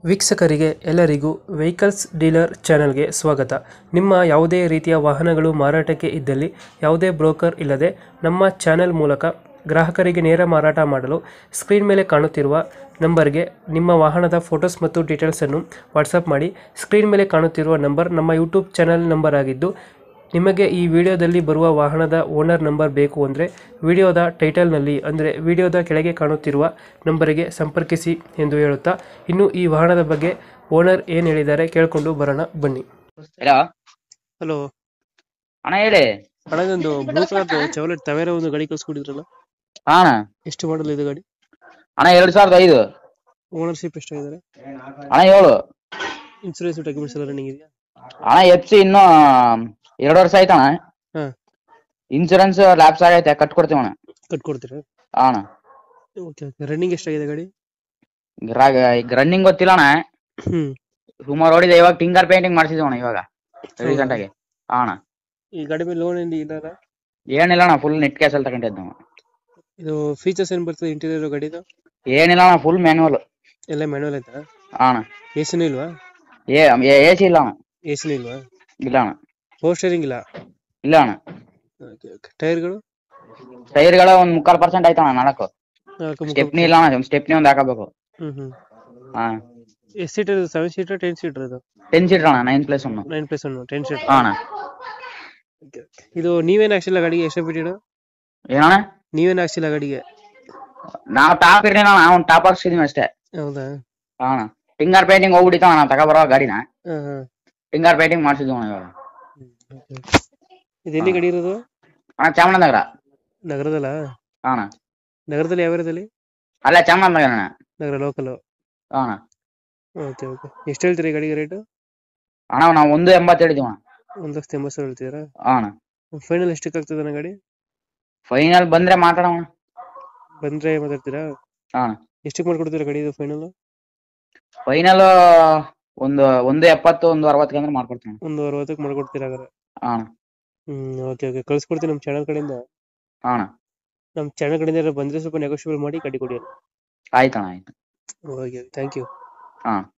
ವೀಕ್ಷಕರಿಗೆ ಎಲ್ಲರಿಗೂ vehicles dealer ಚಾನೆಲ್ಗೆ ಸ್ವಾಗತ. ನಿಮ್ಮ ಯಾವುದೇ ರೀತಿಯ ವಾಹನಗಳು ಮಾರಾಟಕ್ಕೆ ಇದ್ದಲ್ಲಿ ಯಾವುದೇ ಬ್ರೋಕರ್ ಇಲ್ಲದೆ ನಮ್ಮ ಚಾನೆಲ್ ಮೂಲಕ ಗ್ರಾಹಕರಿಗೆ ನೇರ ಮಾರಾಟ ಮಾಡಲು ಸ್ಕ್ರೀನ್ ಮೇಲೆ ಕಾಣುತ್ತಿರುವ ನಂಬರ್ಗೆ ನಿಮ್ಮ ವಾಹನದ ಫೋಟೋಸ್ ಮತ್ತು ಡೀಟೇಲ್ಸನ್ನು ವಾಟ್ಸಪ್ ಮಾಡಿ. ಸ್ಕ್ರೀನ್ ಮೇಲೆ ಕಾಣುತ್ತಿರುವ ನಂಬರ್ ನಮ್ಮ ಯೂಟ್ಯೂಬ್ ಚಾನೆಲ್ ನಂಬರ್ ಆಗಿದ್ದು, ನಿಮಗೆ ಈ ವಿಡಿಯೋದಲ್ಲಿ ಬರುವ ವಾಹನದ ಓನರ್ ನಂಬರ್ ಬೇಕು ಅಂದರೆ ವಿಡಿಯೋದ ಟೈಟಲ್ನಲ್ಲಿ ಅಂದರೆ ವಿಡಿಯೋದ ಕೆಳಗೆ ಕಾಣುತ್ತಿರುವ ನಂಬರಿಗೆ ಸಂಪರ್ಕಿಸಿ ಎಂದು ಹೇಳುತ್ತಾ, ಇನ್ನು ಈ ವಾಹನದ ಬಗ್ಗೆ ಓನರ್ ಏನು ಹೇಳಿದ್ದಾರೆ ಕೇಳಿಕೊಂಡು ಬರೋಣ ಬನ್ನಿ. ಹಲೋ ಹಲೋ ಅಣ್ಣ ಹೇಳಿ. ಅಣ್ಣ, ಇದೊಂದು ಬ್ಲೂ ಕಲರ್ ಚವಲೆಟ್ ತವೇರ ಒಂದು ಗಾಡಿ ಕಳ್ಸ್ಕೊಟ್ಟಿದ್ರಲ್ಲ, ಹಾ ಅಣ್ಣ. ಎಷ್ಟು ಮಾಡಲ್ ಇದು ಗಾಡಿ? ಅಣ್ಣ 2005. ಓನರ್ಶಿಪ್ ಎಷ್ಟಾಗಿದ್ದಾರೆ? ಅಣ್ಣ 7. ಇನ್ಸೂರೆನ್ಸ್ ಡಾಕ್ಯುಮೆಂಟ್ಸ್ ಎಲ್ಲ ರನ್ನಿಂಗ್ ಇದೆಯಾ? ಅಣ್ಣ FC ಇನ್ನು 2 ವರ್ಷ ಆಯ್ತಣ್ಣ. ಹಾ, ಇನ್ಸೂರೆನ್ಸ್ ಲ್ಯಾಪ್ಸ್ ಆಗೈತೆ, ಕಟ್ಕೊಡ್ತೀವಿ ಅಣ್ಣ. ಕಟ್ಕೊಡ್ತೀರಾ? ಹಾ ಅಣ್ಣ. Okay okay. ರನ್ನಿಂಗ್ ಎಷ್ಟಾಗಿದೆ ಗಾಡಿ? ರನ್ನಿಂಗ್ ಗೊತ್ತಿಲ್ಲ ಅಣ್ಣ. ಸುಮಾರು ಓಡಿದೆ. ಇವಾಗ ಟಿಂಗರ್ ಪೇಂಟಿಂಗ್ ಮಾಡಿಸಿದ್ವಿ ಅಣ್ಣ ಇವಾಗ ರೀಸೆಂಟ್ ಆಗಿ. ಹಾ ಅಣ್ಣ. ಈ ಗಾಡಿ ಮೇಲೆ ಲೋನ್ ಏನು ಇಲ್ಲ? ಏನಿಲ್ಲ ಅಣ್ಣ, ಫುಲ್ ನೆಟ್ ಕ್ಯಾಶ್ ಅಲ್ಲಿ ತಗೊಂಡಿದ್ದು ನಾವು. ಇದು ಫೀಚರ್ಸ್ ಏನ್ ಬರ್ತದೆ ಇಂಟೀರಿಯರ್ ಗಾಡಿದು? ಏನಿಲ್ಲ ಅಣ್ಣ, ಫುಲ್ ಮ್ಯಾನ್ಯುವಲ್. ಎಲ್ಲ ಮ್ಯಾನುವಲ್ ಐತಾ? ಹಾ ಅಣ್ಣ. ಎಸಿನೂ ಇಲ್ವಾ? AC ಇಲ್ಲ ಅಣ್ಣ. ಎಸಿನೂ ಇಲ್ವಾ? ಇಲ್ಲ ಅಣ್ಣ. ಪವರ್ ಸ್ಟೇರಿಂಗ್ ಇಲ್ಲ? ಇಲ್ಲ ಅಣ್ಣ. Okay okay. ಟೈರ್ಗಳು? ಟೈರ್ಗಳ ಒಂದ್ 3/4% ಆಯ್ತಣ್ಣ. 4 ಸ್ಟೆಪ್ನಿ ಇಲ್ಲ ಅಣ್ಣ, ಸ್ಟೆಪ್ನಿ ಒಂದ್ ಹಾಕಬೇಕು. ಹಾ. ಎಷ್ಟು ಸೀಟರ್ ಇದು? 7 ಸೀಟರ್ 10 ಸೀಟರ್ ಇದು? 10 ಸೀಟರ್ ಅಣ್ಣ. 9+1. 9+1 10 ಸೀಟರ್. ಹಾ ಅಣ್ಣ. ಇದು ನೀವೇನ್ ಹಾಕ್ಸಿಲ್ಲ ಗಾಡಿಗೆ? ಎಷ್ಟು ಬಿಟ್ಟಿಡು? ಏನಣ್ಣ? ನೀವೇನ್ ಹಾಕ್ಸಿಲ್ಲ ಗಾಡಿಗೆ? ನಾವು ಟಾಪ್ ಇರ್ಲಿಲ್ಲ ಅಣ್ಣ, ಅವ್ನು ಟಾಪ್ ಹಾಕ್ಸಿದೀವಿ ಅಷ್ಟೇ. ಹೌದಾ? ಹಾ ಅಣ್ಣ. ಟಿಂಗರ್ ಪೇಂಟಿಂಗ್ ಹೋಗ್ಬಿಟ್ಟಿತ್ತು ಅಣ್ಣ ತಗೊಬರೋ ಗಾಡಿನ. ಹಾ ಹಾ. ಟಿಂಗರ್ ಪೇಂಟಿಂಗ್ ಮಾಡಿಸಿದ್ವಿ ಅಣ್ಣ ಇವಾಗ. ಇದು ಎಲ್ಲಿ ಗಾಡಿ ಇರೋದು? ಅಣ್ಣ ಚಾಮರಾಜನಗರ. ನಗರದಲ್ಲ? ಹಾ ಅಣ್ಣ. ನಗರದಲ್ಲಿ ಯಾವ ಏರಿಯಾದಲ್ಲಿ? ಅಲ್ಲ ಚಾಮರಾಜನಗರ ಅಣ್ಣ. ನಗರ ಲೋಕಲ್? ಹಾ ಅಣ್ಣ. Okay okay. ಎಷ್ಟು ಹೇಳ್ತೀರಿ ಈ ಗಾಡಿಗೆ ರೇಟು? ಅಣ್ಣ ನಾವು 1.80 ಹೇಳಿದೀವಿ ಅಣ್ಣ. 1,80,000 ಹೇಳ್ತೀರಾ? ಹಾ ಅಣ್ಣ. ಫೈನಲ್ ಎಷ್ಟಕ್ಕೆ ಆಗ್ತದೆ ಅಣ್ಣ ಗಾಡಿ? ಫೈನಲ್ ಬಂದ್ರೆ ಮಾತಾಡೋಣ. ಬಂದ್ರೆ ಮಾತಾಡ್ತೀರಾ? ಹಾ ಅಣ್ಣ. ಎಷ್ಟಕ್ಕೆ ಮಾಡ್ಕೊಡ್ತೀರಾ ಗಾಡಿ ಇದು ಫೈನಲ್? ಫೈನಲ್ ಒಂದು 1.70 1.60 ಅಂದ್ರೆ ಮಾಡ್ಕೊಡ್ತೀನಿ. 1,60ಕ್ಕೆ ಮಾಡ್ಕೊಡ್ತೀರಾ ಹಾಗಾದ್ರೆ? ಹಾ ಅಣ್ಣ. Okay okay. ಕಳ್ಸ್ಕೊಡ್ತೀನಿ ನಮ್ಮ ಚಾನಲ್ ಕಡೆಯಿಂದ. ಹಾ ಅಣ್ಣ. ನಮ್ಮ ಚಾನಲ್ ಕಡೆಯಿಂದ ಬಂದ್ರೆ ಸ್ವಲ್ಪ ನೆಗೋಷಿಯೇಟ್ ಮಾಡಿ ಗಾಡಿ ಕೊಡಿ. ಆಯ್ತಣ್ಣ, ಆಯ್ತು. Okay, thank you. ಹಾ.